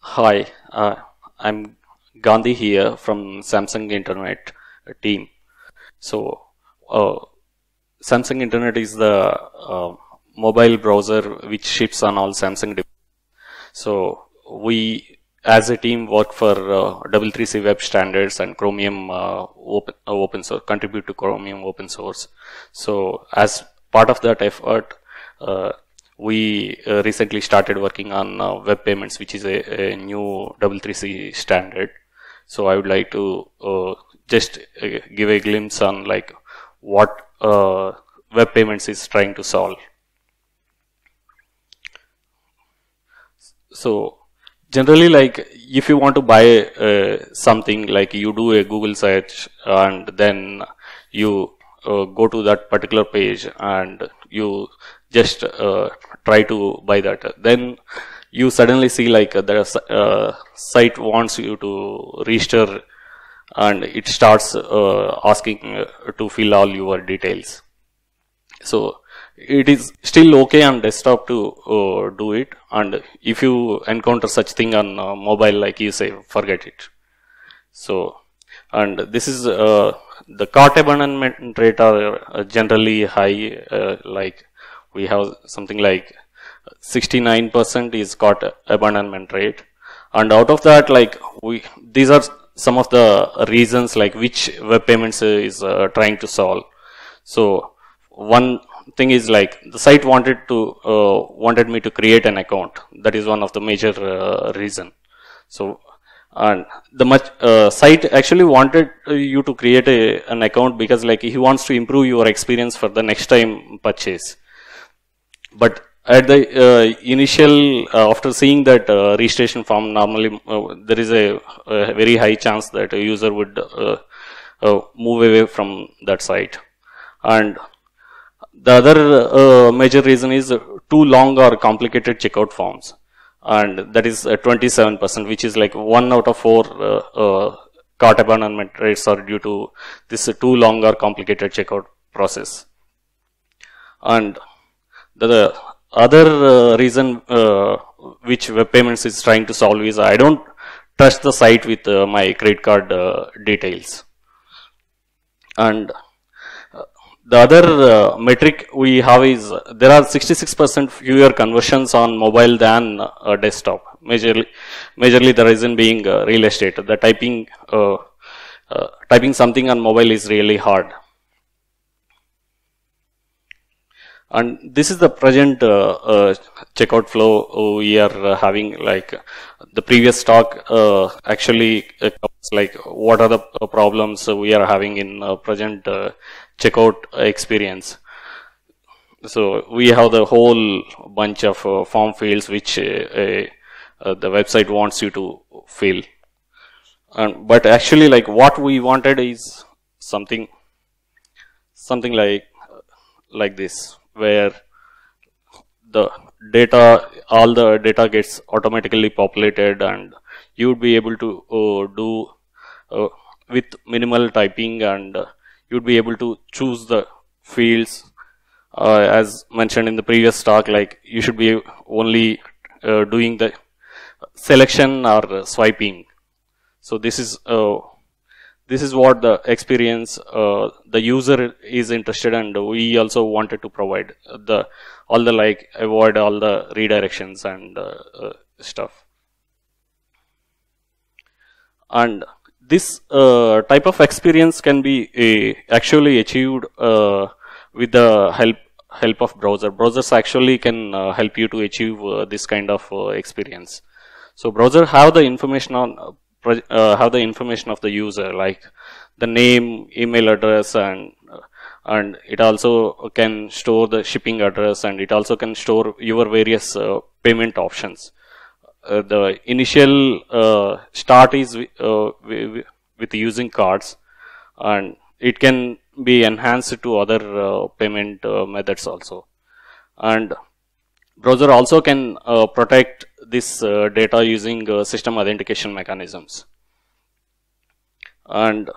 Hi, I'm Gandhi here from Samsung Internet team. So, uh, Samsung Internet is the mobile browser which ships on all Samsung devices. So, we as a team work for 333 web standards and Chromium open source, contribute to Chromium open source. So, as part of that effort, uh, we recently started working on web payments, which is a new 333 standard. So I would like to just give a glimpse on like what web payments is trying to solve. So generally, like if you want to buy something, like you do a Google search and then you go to that particular page and you just try to buy that. Then you suddenly see like the site wants you to register and it starts asking to fill all your details. So it is still okay on desktop to do it, and if you encounter such thing on mobile, like you say, forget it. So, and this is the cart abandonment rate are generally high, like we have something like 69% is cart abandonment rate, and out of that, like these are some of the reasons like which web payments is trying to solve. So one thing is like the site wanted me to create an account. That is one of the major reason. So and the site actually wanted you to create an account because like he wants to improve your experience for the next time purchase. But at the initial, after seeing that registration form, normally there is a very high chance that a user would move away from that site. And the other major reason is too long or complicated checkout forms, and that is 27%, which is like 1 out of 4 cart abandonment rates are due to this too long or complicated checkout process. And the other reason which web payments is trying to solve is I don't trust the site with my credit card details. And the other metric we have is there are 66% fewer conversions on mobile than desktop. Majorly the reason being real estate. The typing something on mobile is really hard. And this is the present checkout flow we are having. Like the previous talk actually covers like what are the problems we are having in present checkout experience. So we have the whole bunch of form fields which the website wants you to fill. But actually, like what we wanted is something like this, where all the data gets automatically populated, and you would be able to do with minimal typing, and you'd be able to choose the fields as mentioned in the previous talk. Like you should be only doing the selection or swiping. So this is what the experience the user is interested, and we also wanted to provide all the like avoid all the redirections and stuff. And this type of experience can be actually achieved with the help of browser. Browsers actually can help you to achieve this kind of experience. So browser have the information on have the information of the user, like the name, email address, and it also can store the shipping address, and it also can store your various payment options. The initial start is with using cards, and it can be enhanced to other payment methods also. And browser also can protect this data using system authentication mechanisms. And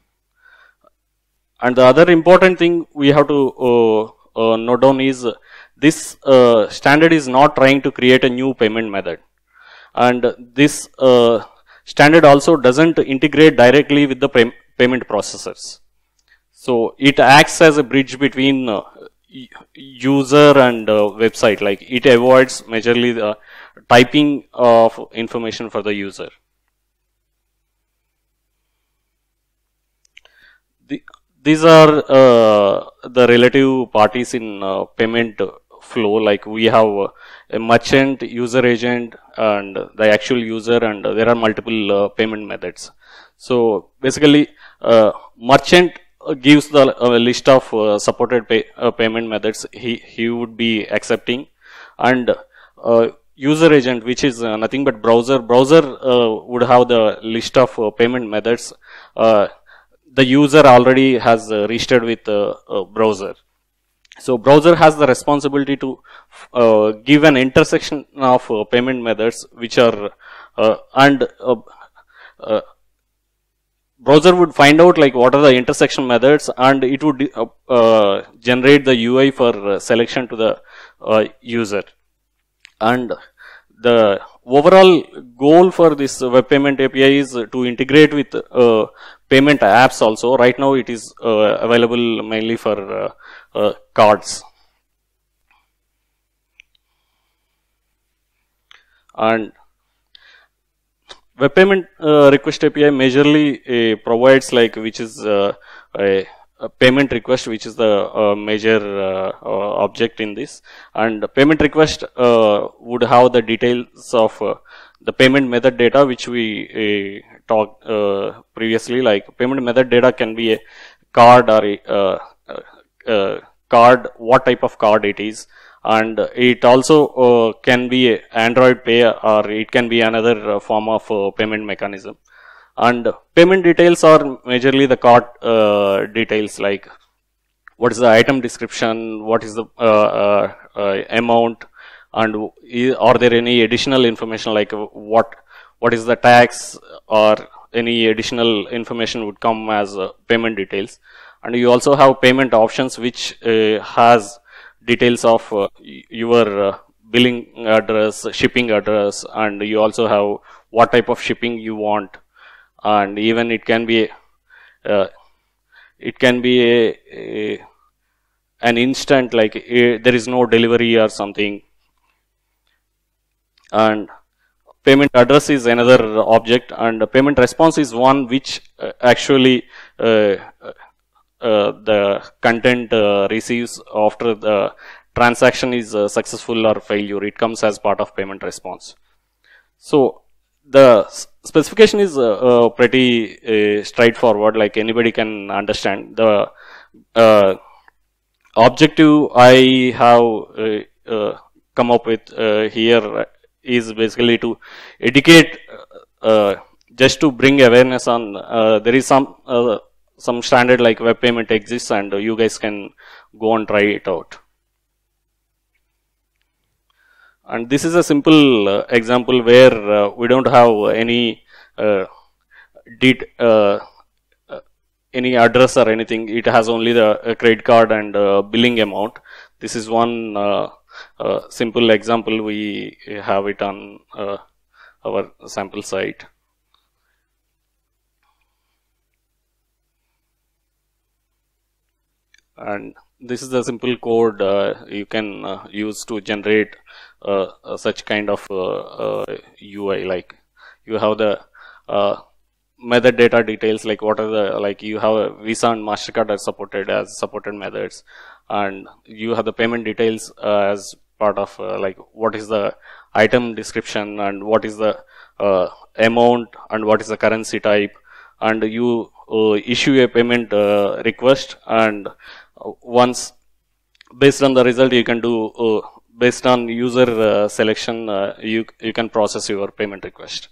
the other important thing we have to note down is this standard is not trying to create a new payment method. and this standard also doesn't integrate directly with the payment processors. So it acts as a bridge between user and website. Like it avoids majorly the typing of information for the user. These are the relative parties in payment flow. Like we have a merchant, user agent, and the actual user, and there are multiple payment methods. So basically, merchant gives the list of supported payment methods he would be accepting, and user agent, which is nothing but browser would have the list of payment methods the user already has registered with browser. So browser has the responsibility to give an intersection of payment methods which are browser would find out like what are the intersection methods, and it would generate the UI for selection to the user. And the overall goal for this web payment API is to integrate with payment apps also. Right now it is available mainly for cards. And web payment request API majorly provides like which is a payment request, which is the major object in this, and payment request would have the details of the payment method data which we talked previously. Like payment method data can be a card or a card, what type of card it is, and it also can be a Android Pay, or it can be another form of payment mechanism. And payment details are majorly the card details, like what is the item description, what is the amount, and are there any additional information like what is the tax, or any additional information would come as payment details. And you also have payment options which has details of your billing address, shipping address, and you also have what type of shipping you want. And even it can be an instant, like there is no delivery or something. And payment address is another object, and payment response is one which actually the content receives after the transaction is successful or failure. It comes as part of payment response. So the specification is pretty straightforward, like anybody can understand. The objective I have come up with here is basically to educate, just to bring awareness on there is some standard like web payment exists, and you guys can go and try it out. And this is a simple example where we don't have any any address or anything. It has only the credit card and billing amount. This is one simple example. We have it on our sample site. And this is the simple code you can use to generate such kind of UI. Like you have the method data details, like what are the, like you have a Visa and MasterCard are supported as supported methods, and you have the payment details as part of like what is the item description, and what is the amount, and what is the currency type, and you issue a payment request, and once based on the result you can do based on user selection, you can process your payment request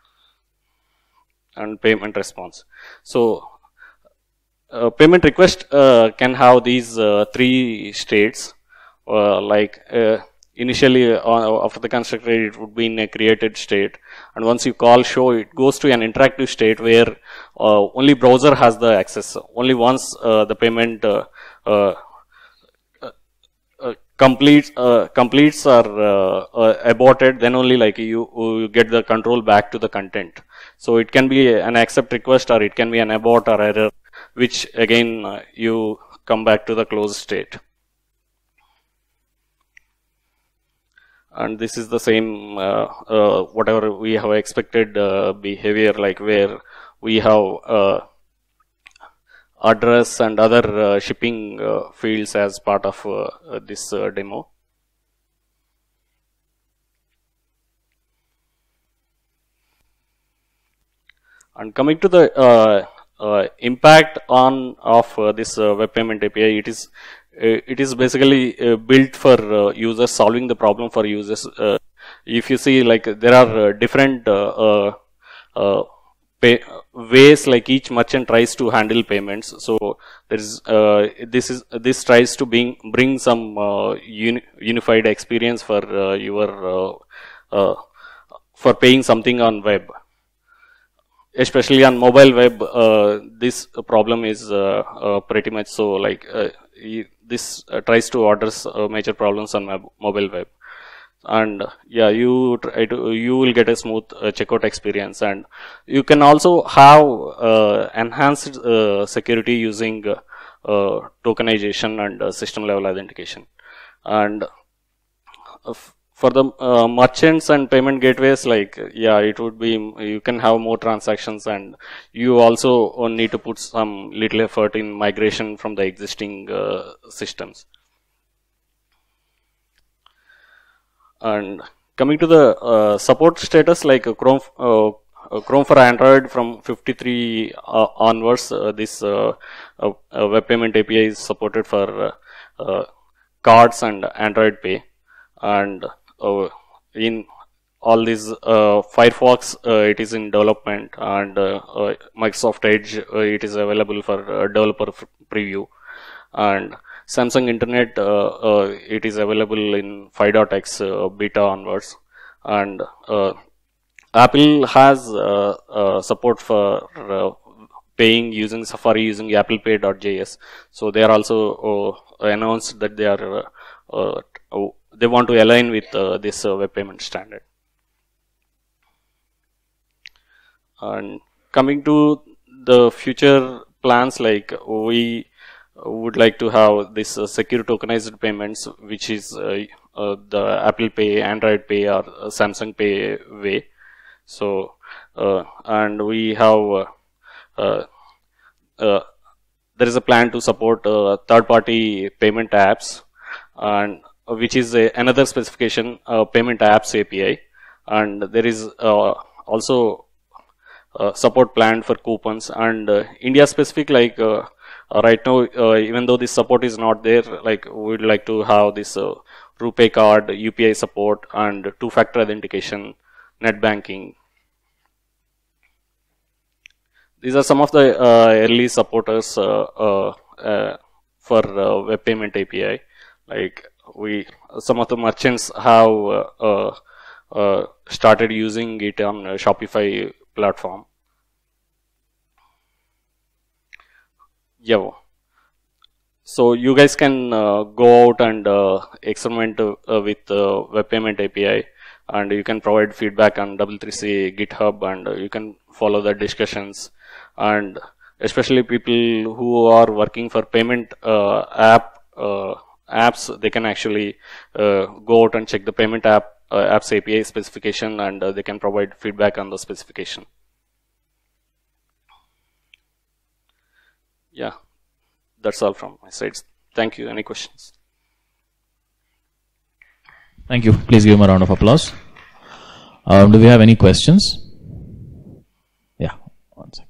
and payment response. So payment request can have these three states, like initially after the constructor it would be in a created state, and once you call show, it goes to an interactive state where only browser has the access. Only once the payment completes are aborted, then only like you get the control back to the content. So it can be an accept request, or it can be an abort or error, which again you come back to the closed state. And this is the same whatever we have expected behavior, like where we have address and other shipping fields as part of this demo. And coming to the impact on of this web payment API, it is basically built for users, solving the problem for users. If you see, like there are different ways like each merchant tries to handle payments. So there is this tries to bring some unified experience for your for paying something on web. Especially on mobile web, this problem is pretty much so, like this tries to address major problems on mobile web. And yeah, you will get a smooth checkout experience, and you can also have enhanced security using tokenization and system level authentication. And for the merchants and payment gateways, like yeah, it would be, you can have more transactions, and you also need to put some little effort in migration from the existing systems. And coming to the support status, like Chrome for Android from 53 onwards, this web payment API is supported for cards and Android Pay. And in all these Firefox, it is in development, and Microsoft Edge, it is available for developer preview, and Samsung Internet, it is available in 5.x beta onwards, and Apple has support for paying using Safari using applepay.js. So they are also announced that they are they want to align with this web payment standard. And coming to the future plans, like we would like to have this secure tokenized payments, which is the Apple Pay, Android Pay, or Samsung Pay way. So and we have there is a plan to support third-party payment apps, and which is another specification, payment apps API, and there is also support planned for coupons. And India specific, like right now, even though this support is not there, like we would like to have this RuPay card, UPI support, and two-factor authentication, net banking. These are some of the early supporters for web payment API. Like some of the merchants have started using it on Shopify platform. Yeah. So you guys can go out and experiment with web payment API, and you can provide feedback on W3C GitHub, and you can follow the discussions. And especially people who are working for payment apps, they can actually go out and check the payment apps API specification, and they can provide feedback on the specification. Yeah, that's all from my side. Thank you. Any questions? Thank you. Please give him a round of applause. Do we have any questions? Yeah, one second.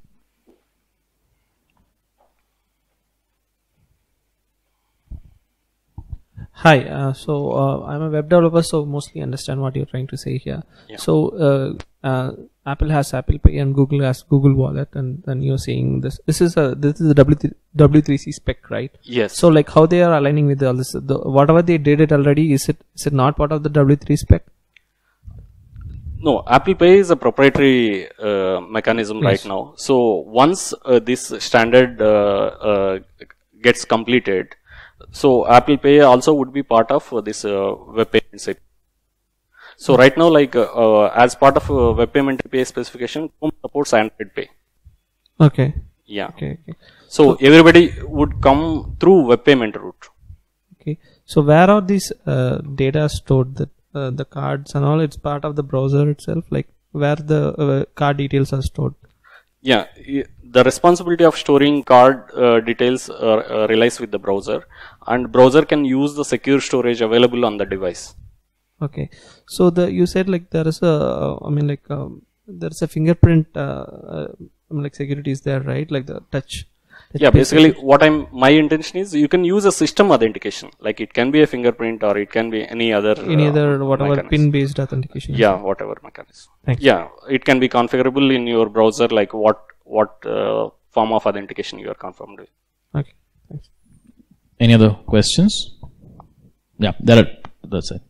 Hi, so I'm a web developer, so mostly understand what you're trying to say here. Yeah. So Apple has Apple Pay and Google has Google Wallet, and then you're saying this is a W3C spec, right? Yes. So like how they are aligning with all this, whatever they did it already, is it not part of the W3 spec? No, Apple Pay is a proprietary mechanism Yes. right now. So once this standard gets completed, So Apple Pay also would be part of this web payments API. So right now, like as part of web payment API specification, Chrome supports Android Pay. Okay. Yeah. Okay. So everybody would come through web payment route. Okay. So where are these data stored? The cards and all. It's part of the browser itself. Like where the card details are stored. Yeah. The responsibility of storing card details relies with the browser, and browser can use the secure storage available on the device. Okay. So you said like there is a there's a fingerprint like security is there, right? Like the touch. Yeah, basically what my intention is you can use a system authentication, like it can be a fingerprint or it can be any other whatever mechanism. pin based authentication. Yeah, whatever mechanism. Thanks. Yeah, it can be configurable in your browser, like what form of authentication you are confirmed with. Okay, thanks. Any other questions? Yeah, that's it.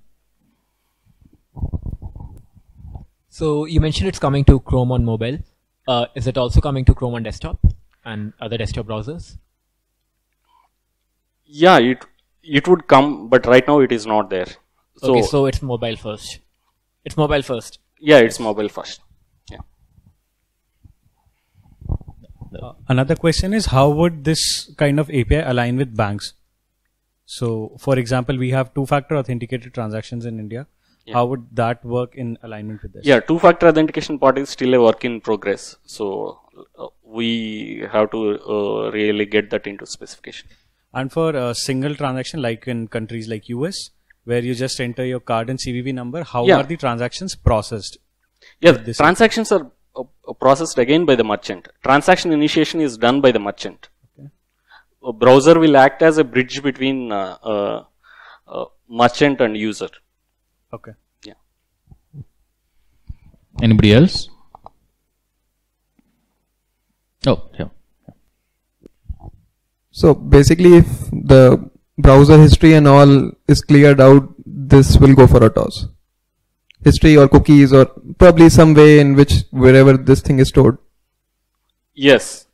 So you mentioned it's coming to Chrome on mobile. Is it also coming to Chrome on desktop and other desktop browsers? Yeah, it would come, but right now it is not there. Okay, so it's mobile first. It's mobile first. Yeah, it's mobile first. Yeah. Another question is, how would this kind of API align with banks? So, for example, we have two-factor authenticated transactions in India. Yeah. How would that work in alignment with this? Yeah, two-factor authentication part is still a work in progress. So, we have to really get that into specification. And for a single transaction, like in countries like US, where you just enter your card and CVV number, how are the transactions processed? Yeah, transactions are processed again by the merchant. Transaction initiation is done by the merchant. Okay. A browser will act as a bridge between merchant and user. Okay. Yeah. Anybody else? Oh, yeah. So basically, if the browser history and all is cleared out, this will go for a toss. History or cookies or probably some way in which wherever this thing is stored. Yes.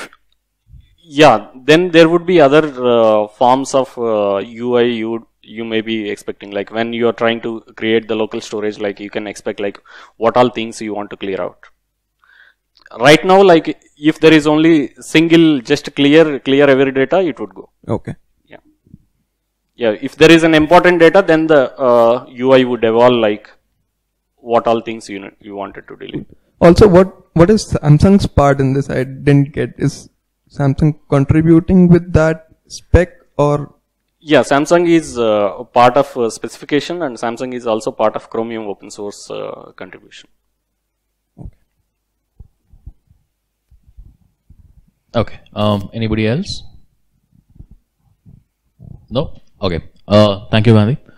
Then there would be other forms of UI you may be expecting, like when you are trying to create the local storage, like you can expect like what all things you want to clear out. Right now, like if there is only single just clear every data, it would go. Okay. Yeah. If there is an important data, then the UI would evolve like what all things you wanted to delete. Also, what is Samsung's part in this? I didn't get. Is Samsung contributing with that spec or? Yeah, Samsung is part of specification, and Samsung is also part of Chromium open source contribution. Okay. Anybody else? No? Okay. Thank you, Gandhi.